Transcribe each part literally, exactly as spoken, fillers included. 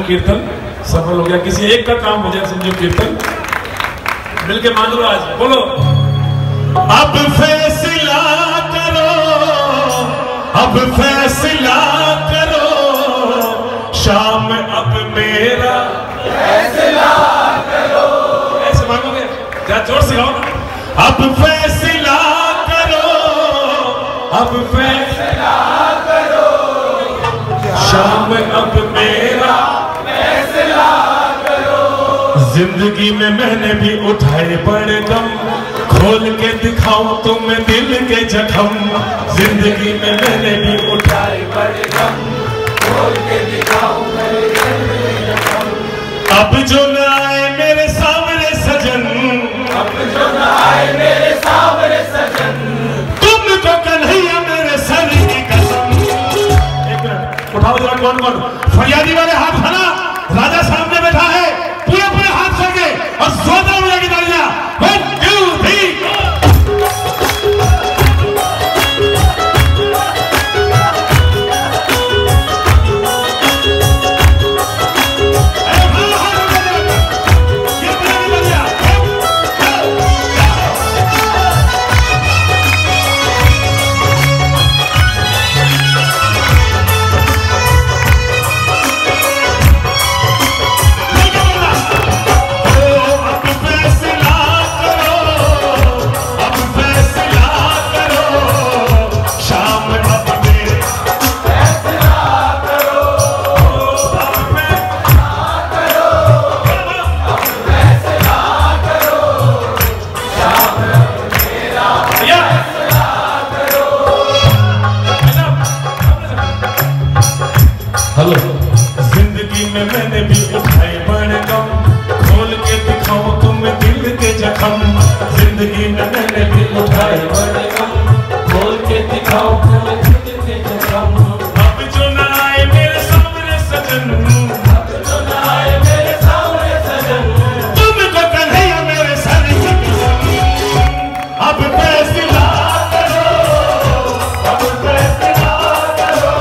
कीर्तन सफल हो गया। किसी एक का काम हो जाए, समझो कीर्तन मिलके मान लो। आज बोलो, अब फैसला करो, अब फैसला करो, शाम अब मेरा फैसला करो। ऐसे मांगोगे, जरा जोर से गाओ। अब फैसला करो, अब फैसला करो, शाम अब मेरा फैसला करो। जिंदगी में मैंने भी उठाए बड़े गम, खोल के दिखाऊं तुम्हें दिल के जख्म। जिंदगी में मैंने भी उठाए बड़े गम, खोल के दिखाऊं मेरे दिल के जख्म। अब जो न आए मेरे सामने सजन, अब जो न आए मेरे सामने सजन, तुमको कन्हैया मेरे सर की कसम। एक मिनट उठाओ जरा, कौन कौन फरियादी वाले हाथ उठाना। राजा सामने बैठा है, पूरे पूरे हाथ करके और सोता हुआ की तालियां। One two three. हेलो, जिंदगी में मैंने भी उठाए बड़े गम, खोल के दिखाओ तुम्हें दिल के जख्म। जिंदगी में मैंने भी उठाए बड़े गम, खोल के दिखाओ तुम्हें दिल के जख्म। अब जो न आए मेरे सामने सजन, अब जो न आए मेरे सामने सजन, तुमको कन्हैया मेरे सर की कसम। अब फैसला करो, अब फैसला करो,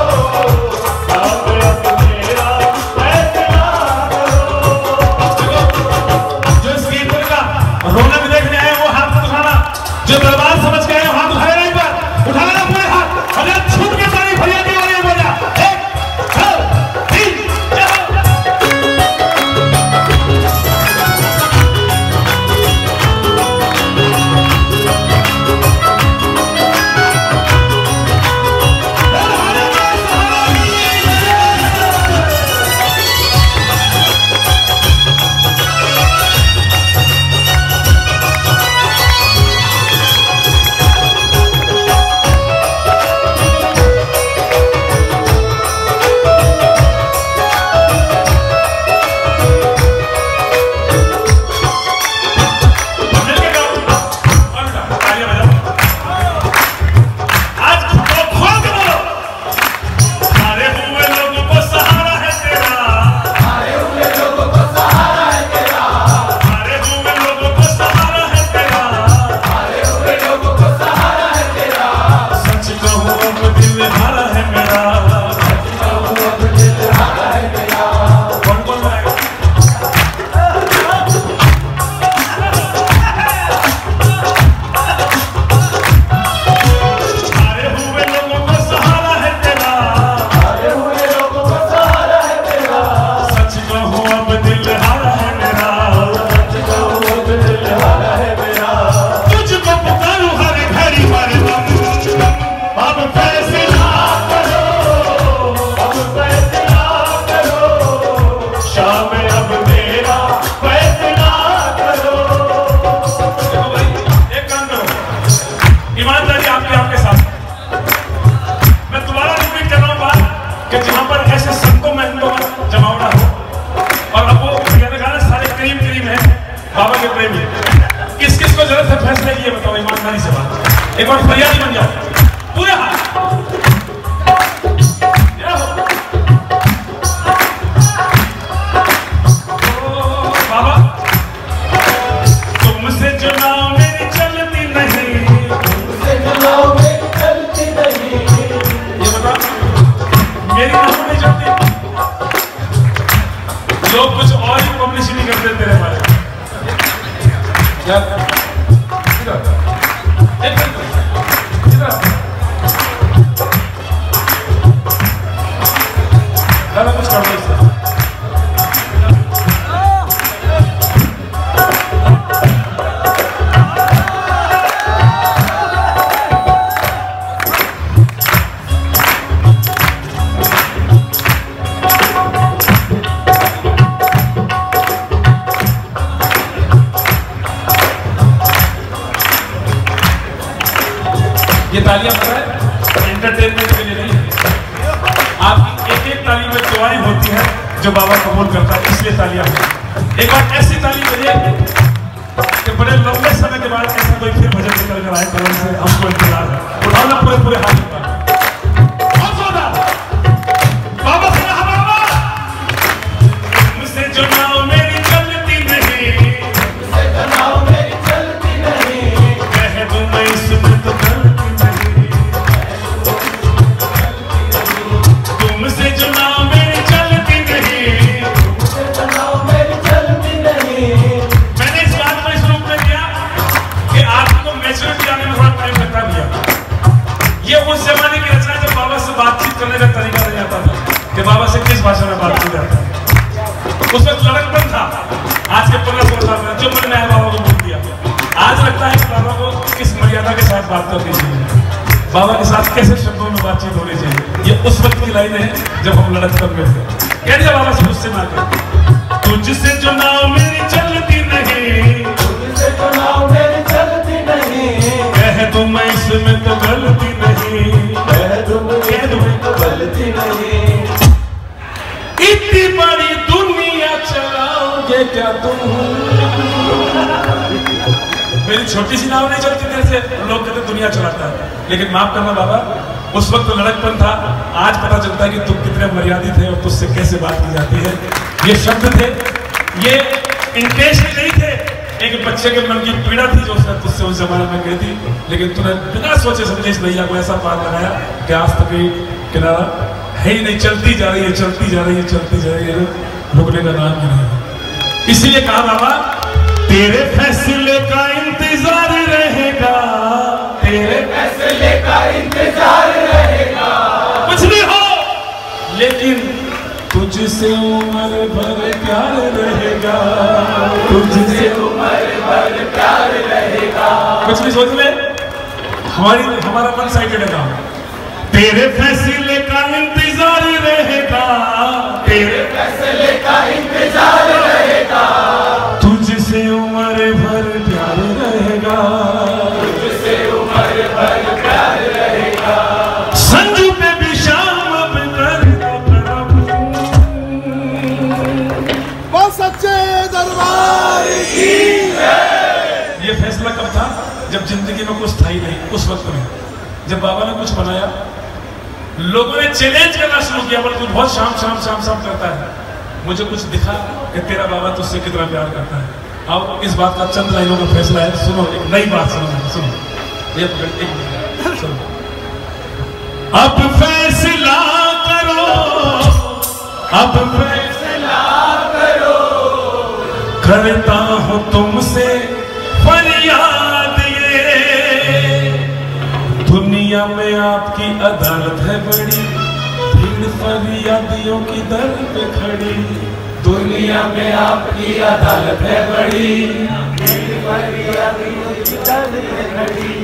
रौनक देखने आए वो हाथ उठाना, जो दरबार समझ के आए हाथ उठाए नहीं पर उठाना पूरे हाथ। अरे छूट के सारी फरियादी वाली बोला एक दो तीन। किस किस को जरूरत है फैसले की, बताओ ईमानदारी से बात। एक बार फरियादी बन जाओ पूरे हाथ। बाबा तुमसे जो नाव मेरी चलती नहीं, तुमसे जो नाव मेरी चलती नहीं, ये बता मेरी नाव नहीं चलती। लोग कुछ और ही पब्लिसिटी करते तेरे बारे में। कुछ कर दो इससे। ये तालियां पता है एंटरटेनमेंट के लिए नहीं है, आपकी एक एक ताली में दुआएं होती हैं जो बाबा कबूल करता है, इसलिए तालियां हैं। एक बार ऐसी ताली बजे कि बड़े लंबे समय के बाद ऐसा कोई फिर भजन निकल कर आए, कलम से हमको इंतजार है। उठाना पूरे पूरे हाथ में बाबा से कहा, बाबा मुझसे जो नाव मेरी चलती नहीं, मुझसे जो नाव मेरी चलती नहीं, कह दूं मैं इसमें तो करने का तरीका नहीं आता था कि बाबा से किस भाषा में बात की जाती है। उस वक्त लड़कपन था। आज के पंद्रह सोलह साल में जो मन में आया बाबा को बोल दिया। आज लगता है कि बाबा को किस मर्यादा के साथ बात करनी चाहिए, बाबा के साथ कैसे शब्दों में बातचीत होनी चाहिए। ये उस वक्त की लाइन है जब हम लड़कपन में थे। कह दिया बाबा से मुझसे ना कर, तुझसे जो नाव मेरी चलती नहीं, तुझसे जो नाव मेरी चलती नहीं, कह दूं मैं इसमें तो गलती नहीं, कह दूं कह दूं तो गलती नहीं। इतनी बड़ी दुनिया चलाओगे क्या तुम? मेरी छोटी सी नाव नहीं चलती तेरे से, लोग कहते दुनिया चलाता है। लेकिन माफ करना बाबा, उस वक्त तो लड़कपन था। आज पता चलता है कि तुम कितने मर्यादित थे और तुझसे कैसे बात की जाती है। ये शब्द थे, ये इंटेंशन नहीं थे, एक बच्चे के मन की पीड़ा थी जो उसने तुझसे उस जमाने में कही थी। लेकिन तूने बिना सोचे समझे इस भैया को ऐसा पार लगाया कि आज तक किनारा है ही नहीं, चलती जा रही है, चलती जा रही है, चलती जा रही है, रुकने का नाम ही नहीं। इसीलिए कहा बाबा, तेरे फैसले का इंतजार रहेगा, तेरे फैसले का इंतजार रहेगा, कुछ भी हो लेकिन तुझसे उम्र भर प्यार रहेगा, तुझसे उम्र भर प्यार रहेगा। कुछ भी सोच ले, हमारी हमारा वन साइडेड है। तेरे फैसले का इंतजार रहेगा, तेरे फैसले का इंतजार रहेगा, तुझसे उम्र भर प्यार रहेगा, तुझसे उम्र भर प्यार रहेगा। संजू पे भी शाम अब कर वो सच्चे दरबार की है। ये फैसला कब था? जब जिंदगी में कुछ था ही नहीं। उस वक्त में जब बाबा ने कुछ बनाया, लोगों ने चैलेंज करना शुरू किया, बल्कि बहुत शाम शाम शाम शाम करता है। मुझे कुछ दिखा कि तेरा बाबा तुझसे कितना प्यार करता है। आओ इस बात का चंद लाइनों का फैसला है, सुनो, एक नई बात सुनो, सुनो ये एक सुनो। अब फैसला करो, अब फैसला करो, करता हूं तुमसे फरियाद ये, दुनिया में आपकी अदालत है बड़ी, भीड़ फरियादियों की दर पे खड़ी, दुनिया में आपकी अदालत है बड़ी, भीड़ फरियादियों की दर पे खड़ी।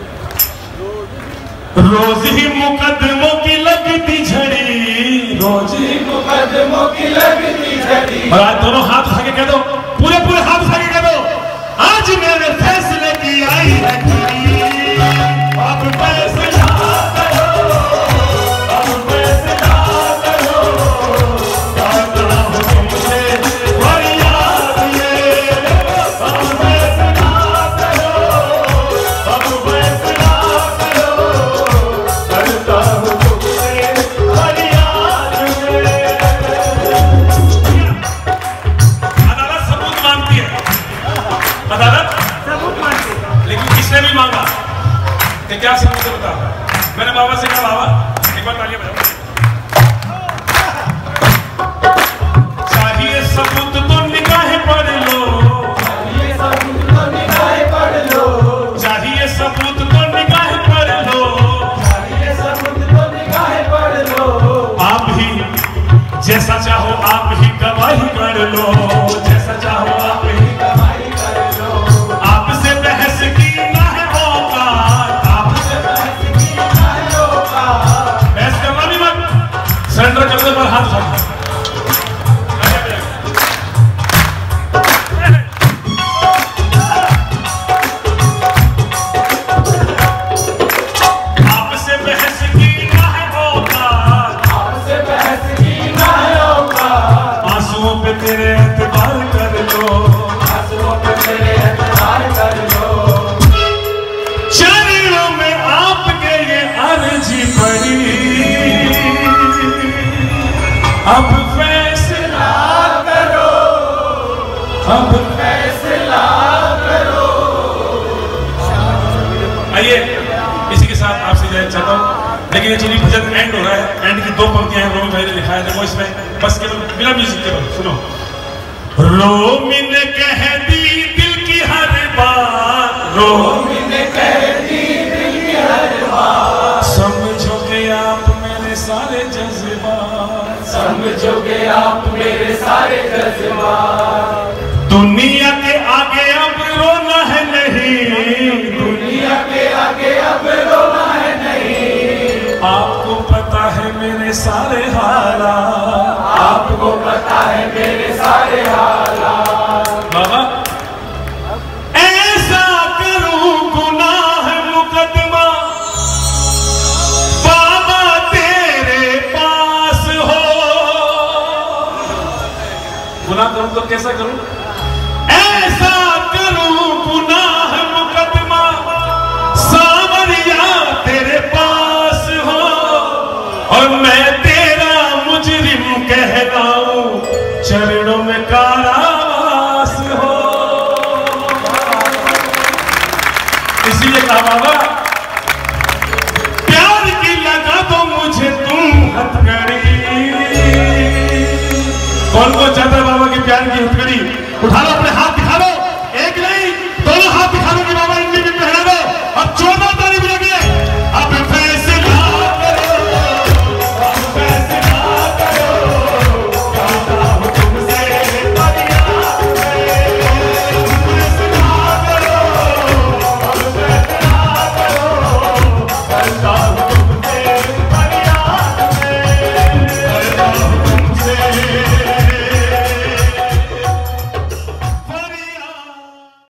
रोज ही मुकदमों की लगती झड़ी, रोज ही मुकदमों की लगती झड़ी। और आज दोनों हाथ उठा के कह दो, पूरे पूरे हाथ उठा के कह दो, आज मेरे फैसले की आई है घड़ी। अब फैसला करो, अब फैसला करो, करता हूं तुमसे फरियाद ये, अब फैसला करो, अब फैसला करो, करता हूं तुमसे फरियाद ये। पे तेरे एतबार कर लो, आंसुओं पे तेरे एतबार कर लो। चरणों में आपके ये अर्जी पड़ी, अब फैसला करो, अब फैसला करो। आइए इसी के साथ आपसे जाए चाहता हूँ, लेकिन ये चलिए भजन एंड हो रहा है। एंड की दो पंक्तियां हैं, रोमी भाई ने लिखा है, देखो इसमें बस केवल बिना म्यूजिक केवल सुनो। रोमी ने कह दी दिल की हर बात, रोमी ने कह दी दिल की हर बात, समझोगे आप मेरे सारे जज्बात, समझोगे आप मेरे सारे जज्बात। दुनिया के आगे अब रोना है नहीं, दुनिया के आगे अब रोना है नहीं। आपको पता है मेरे सारे हालात, आपको पता है मेरे सारे हालात। बाबा ऐसा करूं गुनाह मुकदमा बाबा तेरे पास हो, गुनाह करूं तो कैसा करूं? ऐसा करूं गुनाह मुकदमा सावरिया तेरे पास हो, और मैं तेरा मुजरिम कहलाऊं चरणों में कारावास हो। इसीलिए कहा बाबा प्यार की लगा दो मुझे तुम हथकड़ी। कौन को चाहता है बाबा की प्यार की हथकड़ी? उठा लो अपने हाथ